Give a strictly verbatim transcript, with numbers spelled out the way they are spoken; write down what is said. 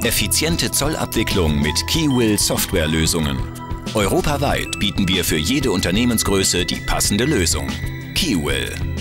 Effiziente Zollabwicklung mit Kewill Softwarelösungen. Europaweit bieten wir für jede Unternehmensgröße die passende Lösung. Kewill.